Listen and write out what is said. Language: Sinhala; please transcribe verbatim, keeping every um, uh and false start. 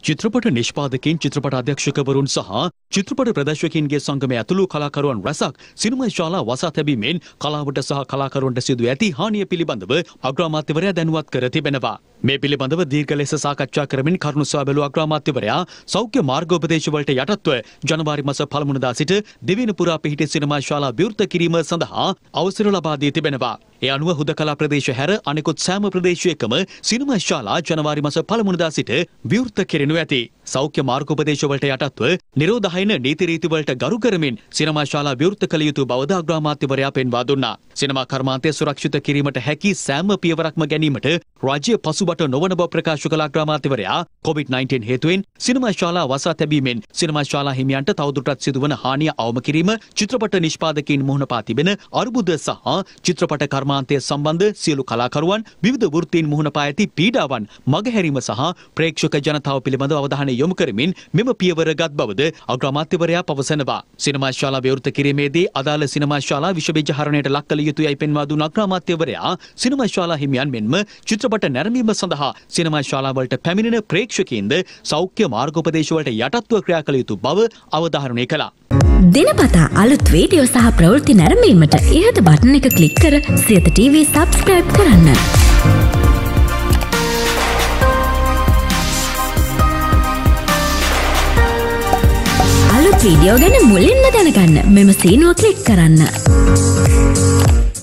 චිත්‍රපට නිෂ්පාදකයන් චිත්‍රපට අධ්‍යක්ෂකවරුන් සහ චිත්‍රපට ප්‍රදර්ශකයන්ගේ සංගමය ඇතුළු කලාකරුවන් රැසක් සිනමා ශාලා වසා තැබීමෙන් කලාවට සහ කලාකරුවන්ට සිදු ඇති හානිය පිළිබඳව අග්‍රාමාත්‍යවරයා දැනුවත් කර තිබෙනවා. මේ පිළිබඳව දීර්ඝ ලෙස සාකච්ඡා කරමින් කරුණු සොයා බැලූ අග්‍රාමාත්‍යවරයා සෞඛ්‍ය මාර්ගෝපදේශ වලට යටත්ව ජනවාරි මාස පළමුවනදා සිට දෙවැනි පුරා පිහිටි සිනමා ශාලා විවෘත කිරීම සඳහා අවසර ලබා දී තිබෙනවා. ඒ අනුව හුදකලා ප්‍රදේශ හැර අනෙකුත් සෑම ප්‍රදේශයකම සිනමා ශාලා ජනවාරි මාස පළමුවනදා සිට විවෘත කෙරෙනු ඇති. සෞඛ්‍ය මාර්ගෝපදේශ වලට යටත්ව නිරෝධායන නීති රීති වලට ගරු කරමින් සිනමා ශාලා විවෘත කළ යුතු බවද අග්‍රාමාත්‍යවරයා පෙන්වා දුන්නා. සිනමා කර්මාන්තය සුරක්ෂිත කිරීමට හැකි සෑම පියවරක්ම ගැනීමට රාජ්‍ය පසුබට නොවන බව ප්‍රකාශ කළ අග්‍රාමාත්‍යවරයා කොවිඩ් නයින්ටීන් හේතුවෙන් සිනමා ශාලා වසා තැබීමෙන් සිනමා ශාලා හිමියන්ට තවදුරටත් සිදුවන හානිය අවම කිරීම, චිත්‍රපට නිෂ්පාදකයින් මුහුණ පා තිබෙන අර්බුද සහ චිත්‍රපට කර්මාන්තය සම්බන්ධ සියලු කලාකරුවන් විවිධ වෘත්තීන් මුහුණ පා ඇති පීඩාවන් මගහැරීම සහ ප්‍රේක්ෂක ජනතාව පිළිබඳව අවධානය යොමු කරමින් මෙම පියවර ගත් බවද අග්‍රාමාත්‍යවරයා පවසනවා. සිනමා ශාලා විවෘත කිරීමේදී අදාළ සිනමා ශාලා විෂබීජ හරණයට ලක් කළ යුතුයයි පෙන්වා දුන් අග්‍රාමාත්‍යවරයා සිනමා ශාලා හිමියන් මෙන්ම චිත්‍රපට නැරඹීම සඳහා සිනමා ශාලාවලට පැමිණෙන ප්‍රේක්ෂකයින්ද සෞඛ්‍ය මාර්ගෝපදේශ වලට යටත්ව ක්‍රියා කළ යුතු බව අවධාරණය කළා. දිනපතා අලුත් වීඩියෝ සහ ප්‍රවෘත්ති නැරඹීමට ඉහත බටන් එක ක්ලික් කර සියත ටීවී සබ්ස්ක්‍රයිබ් කරන්න. අලුත් වීඩියෝ ගැන මුලින්ම දැනගන්න මෙම සීනුව ක්ලික් කරන්න.